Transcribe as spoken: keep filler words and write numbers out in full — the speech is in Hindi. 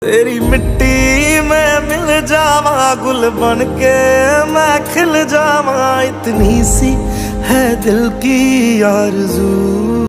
तेरी मिट्टी में मिल जावा, गुल बन के मैं खिल जावा, इतनी सी है दिल की आरज़ू।